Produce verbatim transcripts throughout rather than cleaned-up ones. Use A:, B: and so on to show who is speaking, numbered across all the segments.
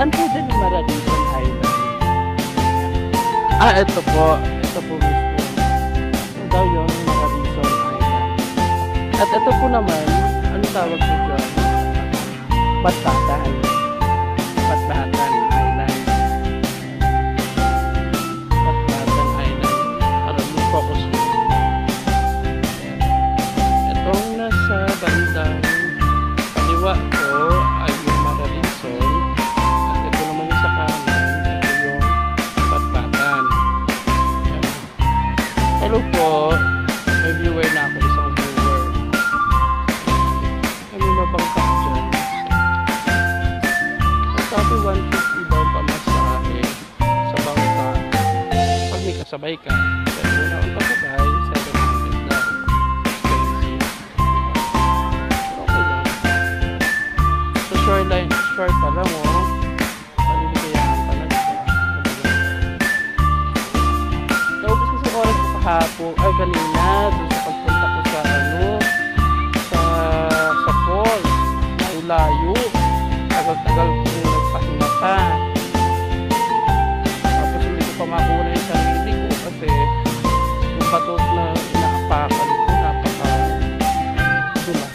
A: Saan po dyan yung Maradison Island? Ah, ito po. Ito po mismo. Ito daw yung Maradison Island. At ito po naman, ano tawag po dyan? Batbatan. Batbatan Island. Batbatan Island. Para mag-focus po. Itong nasa bandang kaliwa po ay yung Maradison. At ito naman yung sa kanan. Ito yung Batbatan. Hello po. May viewer na ako. Isang viewer. May mabangkak dyan. Sabi one fifty daw pamasahe sa bangka. Pag may kasabay ka, pwede na ang pasabay, seven hundred daw. Expensive. Okay lang. So shoreline, shore pa lang o. Maliligayahan pa lang siya. Naubos kasi oras ko kahapon, ay kanina, doon sa pagpunta ko sa ano, sa, sa falls. Layo. Tagal-tagal ko nagpahinga pa. Tapos hindi ko pa makuha yung sarili ko kasi yung batot na inaapakan ko napaka dula.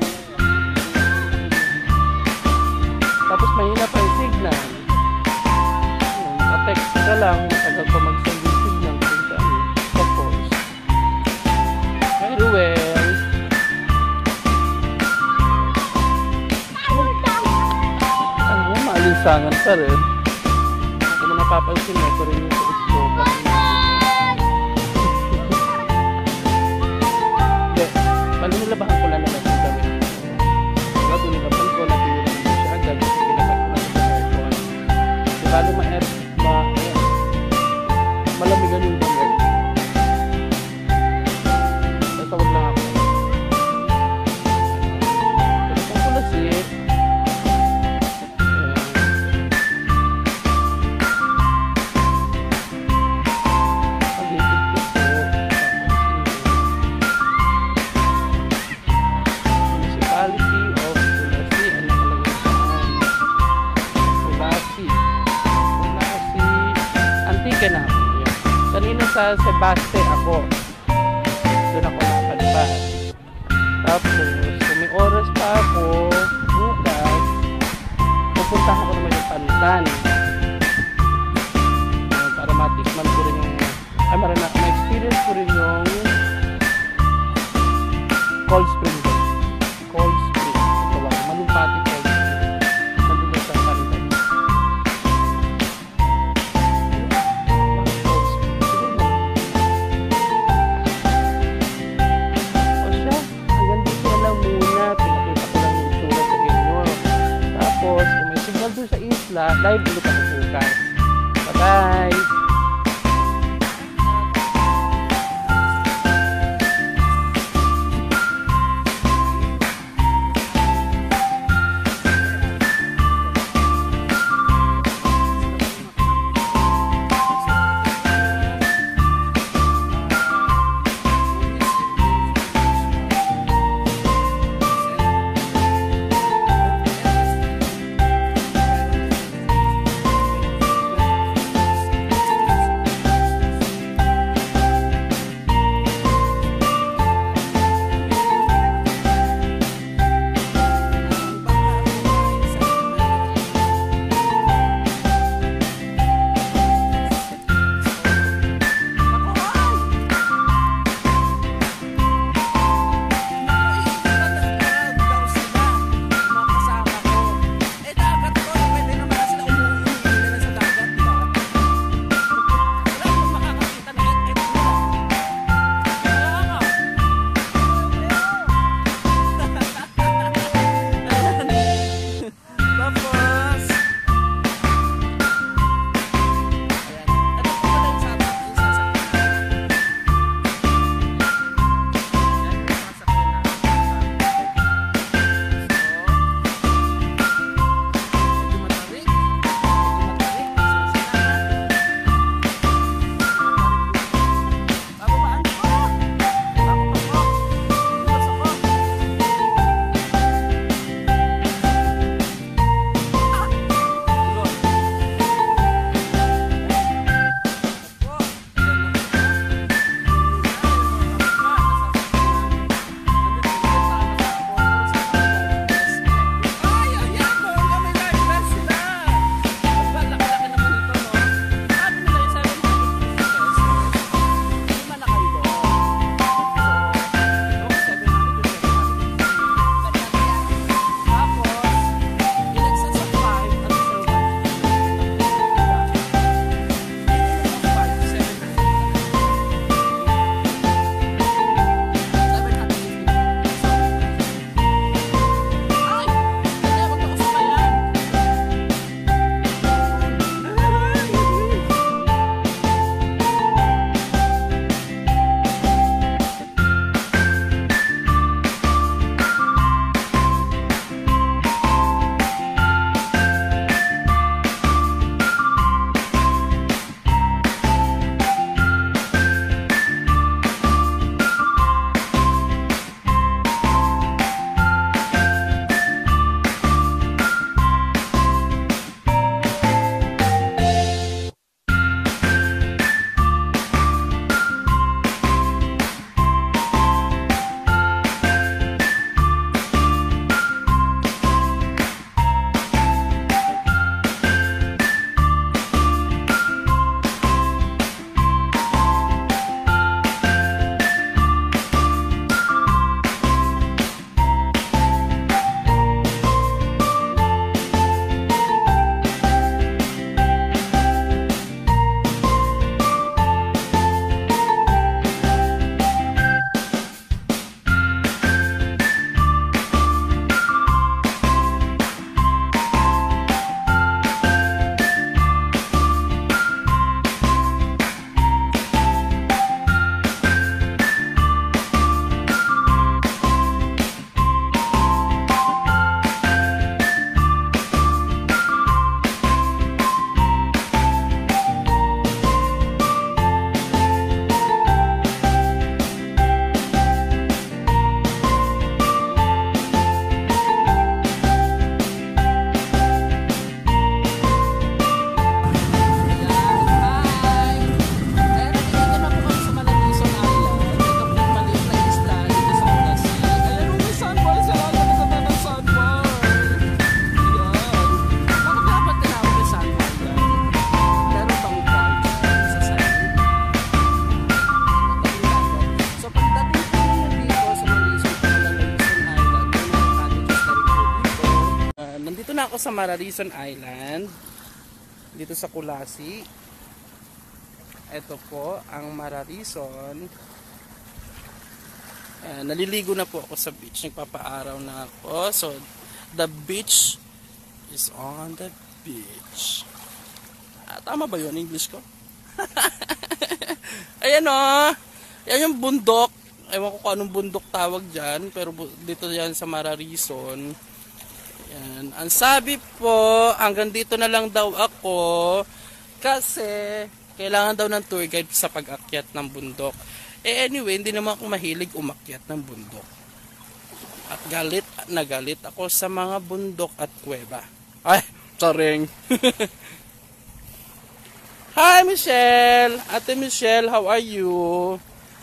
A: Tapos mahina pa yung signal. Ka-text ka lang, matagal pa mag-send yung signal kung saan. Tapos very well. Sangan pa rin. Kung napapansin mo, ito rin yung sa islogan. Hindi, malinilabahan ko lang naman yung gawin. Kaya dunilaban ko, natiwilan mo siya agad. Pinapat ko na sa aircon. Di bali ma-air, ma-air. Malamigan yung damit. Tatawag lang ako. Palitan ko na siya. Kanina sa Sebaste ako. Doon ako nakalipad. Tapos, kung may oras pa ako, bukas, pupuntahan ko naman yung Pantan. Para matikman ko rin yung, ay marana, ma-experience ko rin yung Cold Spring. Cold Spring. Ito lang, Malumpati Cold Spring. Nandun sa Pantan. Sa isla, live ulit ako bukas. Bye-bye! sa Mararison Island, dito sa Kulasi. Ito po ang Mararison. Ayan, naliligo na po ako sa beach. Nagpapaaraw na ako. So, the beach is on the beach. Ah, tama ba yun? English ko? Ayan o. Yan yung bundok. Ewan ko kung anong bundok tawag dyan. Pero dito yan sa Mararison. Yan. Ang sabi po, hanggang dito na lang daw ako kasi kailangan daw ng tour guide sa pag-akyat ng bundok. Eh anyway, hindi naman ako mahilig umakyat ng bundok. At galit na galit ako sa mga bundok at kuweba. Ay, sorry. Hi Michelle! Ate Michelle, how are you?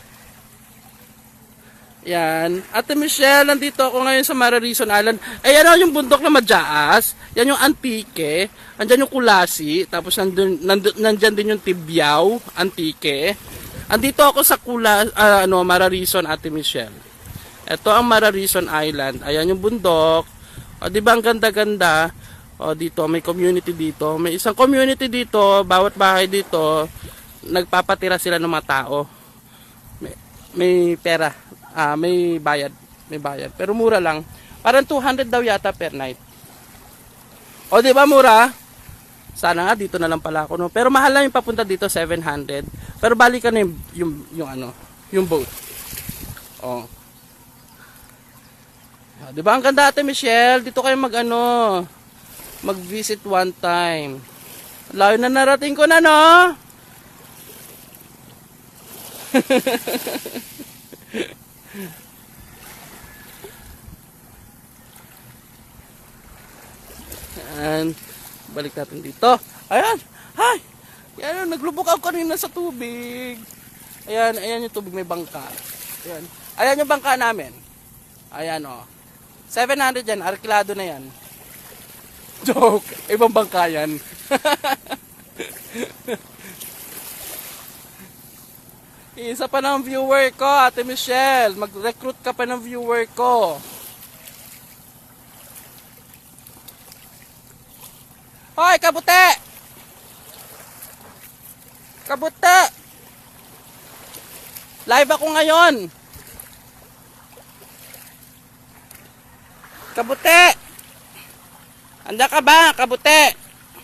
A: Yan. Ate Michelle, nandito ako ngayon sa Mararison Island. Ayan o yung bundok na Madyaas. Yan yung Antique. Andyan yung Kulasi. Tapos nandun, nandun, nandyan din yung Tibyao, Antique. Andito ako sa Kula, uh, ano, Mararison, Ate Michelle. Ito ang Mararison Island. Ayan yung bundok. O, diba ang ganda-ganda? O, dito, may community dito. May isang community dito. Bawat bahay dito, nagpapatira sila ng mga tao. May, may pera. Ah, may bayad, may bayad. Pero mura lang. Parang two hundred daw yata per night. O, di ba mura? Sana nga dito na lang pala ako, no. Pero mahal lang yung papunta dito, seven hundred. Pero balikan na yung, yung, yung ano, yung boat. O. Di ba ang ganda, Ate Michelle? Dito kayo mag ano, mag-visit one time. Layo na narating ko na, no? And balik natin dito. Ayan. Hi. Ayan, naglubog ako kanina sa tubig. Ayan, ayan yung tubig, may bangka. Ayan. Ayan yung bangka namin. Ayan oh. seven hundred yan, arklado na yan. Joke. Ibang bangka yan. Isa pa ng viewer ko, Ate Michelle. Mag-recruit ka pa ng viewer ko. Hoy, kabute! Kabute! Live ako ngayon. Kabute! Anda ka ba, kabute?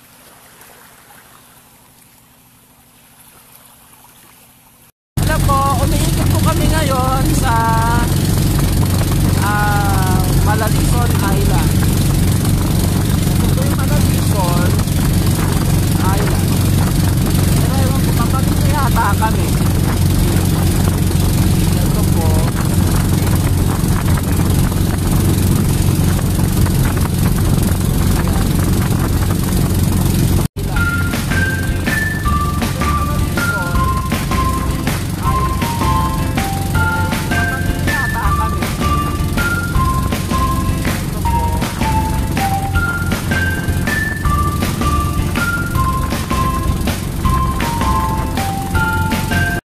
A: Alam mo, umiikot po kami ngayon sa uh, Mararison Island.